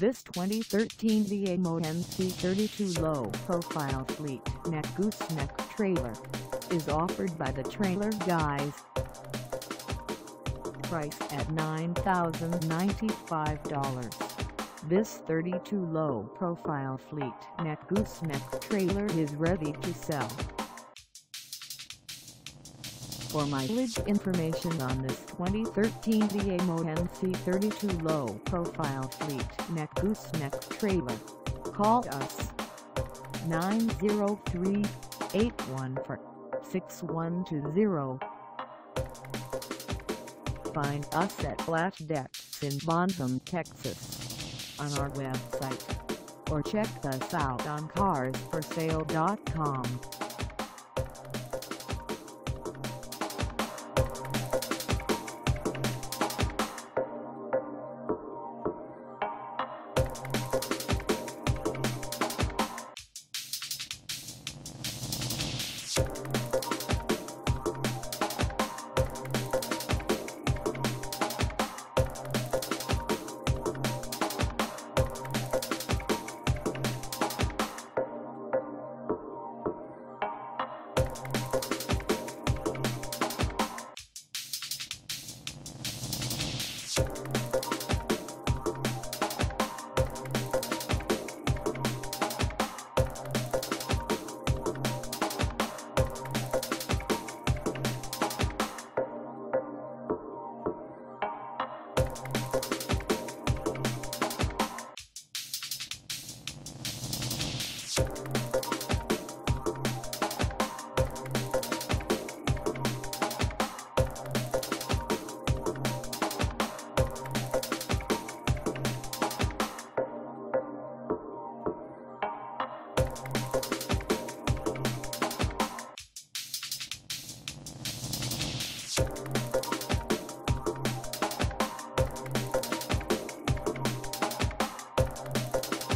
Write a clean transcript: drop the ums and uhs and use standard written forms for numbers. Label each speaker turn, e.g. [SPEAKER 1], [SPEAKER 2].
[SPEAKER 1] This 2013 Bonham C32 low-profile fleet neck gooseneck trailer is offered by the Trailer Guys. Price at $9,095. This 32 low-profile fleet neck gooseneck trailer is ready to sell. For mileage information on this 2013 Bonham C32 low-profile fleet neck gooseneck trailer, call us 903-814-6120. Find us at Flat Decks in Bonham, Texas, on our website, or check us out on carsforsale.com.
[SPEAKER 2] You